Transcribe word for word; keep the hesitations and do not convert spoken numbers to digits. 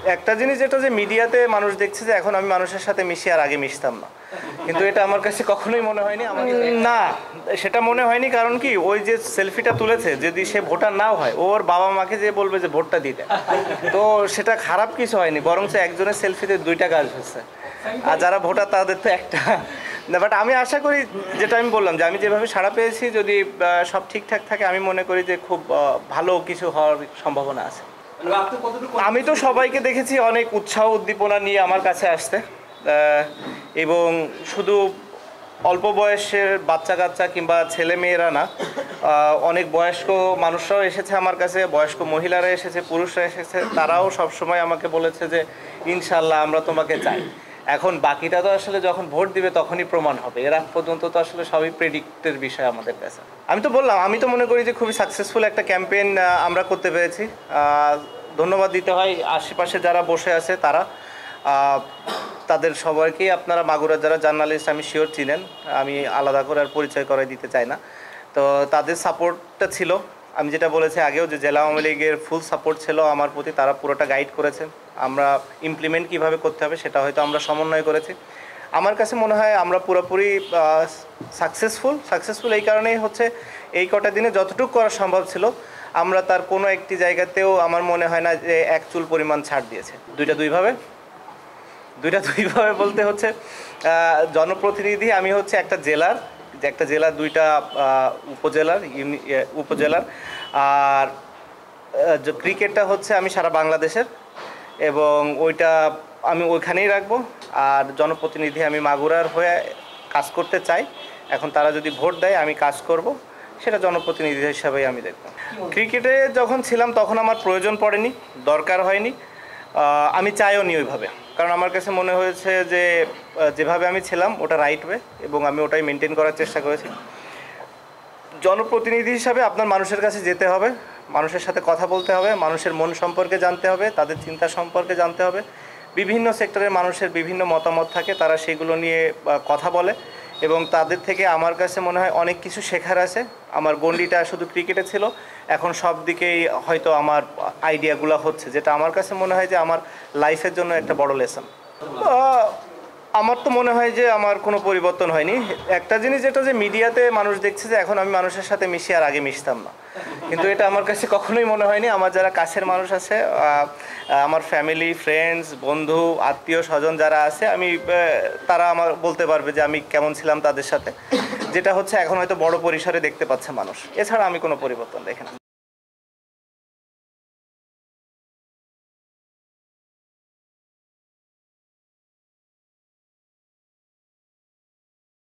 একটা জিনিস যেটা যে মিডিয়াতে মানুষ দেখছে যে এখন আমি মানুষের সাথে মিশি আর আগে মিশতাম না, কিন্তু এটা আমার কাছে কখনোই মনে হয়নি। আমাকে না, সেটা মনে হয়নি। কারণ কি, ওই যে সেলফিটা তুলেছে, যদি সে ভোটার নাও হয়, ওর বাবা মাকে যে বলবে যে ভোটটা দিতে, তো সেটা খারাপ কিছু হয়নি, বরং একজনের সেলফিতে দুইটা কাজ হচ্ছে, আর যারা ভোটার তাদের তো একটা না। বাট আমি আশা করি, যেটা আমি বললাম, যে আমি যেভাবে সাড়া পেয়েছি, যদি সব ঠিকঠাক থাকে, আমি মনে করি যে খুব ভালো কিছু হওয়ার সম্ভাবনা আছে। আমি তো সবাইকে দেখেছি অনেক উৎসাহ উদ্দীপনা নিয়ে আমার কাছে আসতে, এবং শুধু অল্প বয়সের বাচ্চা কাচ্চা কিংবা ছেলে মেয়েরা না, অনেক বয়স্ক মানুষরাও এসেছে আমার কাছে, বয়স্ক মহিলারা এসেছে, পুরুষরা এসেছে। তারাও সবসময় আমাকে বলেছে যে ইনশাল্লাহ আমরা তোমাকে চাই। এখন বাকিটা তো আসলে যখন ভোট দিবে তখনই প্রমাণ হবে। এর আগ পর্যন্ত তো আসলে সবই প্রেডিক্টের বিষয় আমাদের কাছে। আমি তো বললাম, আমি তো মনে করি যে খুবই সাকসেসফুল একটা ক্যাম্পেইন আমরা করতে পেরেছি। ধন্যবাদ দিতে হয় আশেপাশে যারা বসে আছে তারা, তাদের সবাইকেই। আপনারা মাগুরার যারা জার্নালিস্ট আমি শিওর চিনেন, আমি আলাদা করে আর পরিচয় করাই দিতে চাই না। তো তাদের সাপোর্টটা ছিল, আমি যেটা বলেছি আগেও, যে জেলা আওয়ামী লীগের ফুল সাপোর্ট ছিল আমার প্রতি। তারা পুরোটা গাইড করেছেন, আমরা ইমপ্লিমেন্ট কীভাবে করতে হবে সেটা হয়তো আমরা সমন্বয় করেছি। আমার কাছে মনে হয় আমরা পুরোপুরি সাকসেসফুল। সাকসেসফুল এই কারণেই হচ্ছে, এই কটা দিনে যতটুকু করা সম্ভব ছিল, আমরা তার কোনো একটি জায়গাতেও আমার মনে হয় না যে এক চুল পরিমাণ ছাড় দিয়েছে। দুইটা দুইভাবে দুইটা দুইভাবে বলতে হচ্ছে, জনপ্রতিনিধি আমি হচ্ছে একটা জেলার, যে একটা জেলার দুইটা উপজেলার উপজেলার আর ক্রিকেটটা হচ্ছে আমি সারা বাংলাদেশের, এবং ওইটা আমি ওইখানেই রাখবো। আর জনপ্রতিনিধি আমি মাগুরার হয়ে কাজ করতে চাই। এখন তারা যদি ভোট দেয়, আমি কাজ করব, সেটা জনপ্রতিনিধি হিসাবেই আমি দেখব। ক্রিকেটে যখন ছিলাম তখন আমার প্রয়োজন পড়েনি, দরকার হয়নি, আমি চাইও নি ওইভাবে। কারণ আমার কাছে মনে হয়েছে যে যেভাবে আমি ছিলাম ওটা রাইট ওয়ে, এবং আমি ওটাই মেনটেন করার চেষ্টা করেছি। জনপ্রতিনিধি হিসাবে আপনার মানুষের কাছে যেতে হবে, মানুষের সাথে কথা বলতে হবে, মানুষের মন সম্পর্কে জানতে হবে, তাদের চিন্তা সম্পর্কে জানতে হবে। বিভিন্ন সেক্টরের মানুষের বিভিন্ন মতামত থাকে, তারা সেগুলো নিয়ে কথা বলে, এবং তাদের থেকে আমার কাছে মনে হয় অনেক কিছু শেখার আছে। আমার গণ্ডিটা শুধু ক্রিকেটে ছিল, এখন সব দিকেই হয়তো আমার আইডিয়াগুলো হচ্ছে, যেটা আমার কাছে মনে হয় যে আমার লাইফের জন্য একটা বড় লেসন। আমার তো মনে হয় যে আমার কোনো পরিবর্তন হয়নি। একটা জিনিস যেটা যে মিডিয়াতে মানুষ দেখছে যে এখন আমি মানুষের সাথে মিশি আর আগে মিশতাম না, কিন্তু এটা আমার কাছে কখনোই মনে হয়নি। আমার যারা কাছের মানুষ আছে, আমার ফ্যামিলি, ফ্রেন্ডস, বন্ধু, আত্মীয় স্বজন যারা আছে, আমি তারা আমার বলতে পারবে যে আমি কেমন ছিলাম তাদের সাথে, যেটা হচ্ছে এখন হয়তো বড় পরিসরে দেখতে পাচ্ছে মানুষ। এছাড়া আমি কোনো পরিবর্তন দেখি না।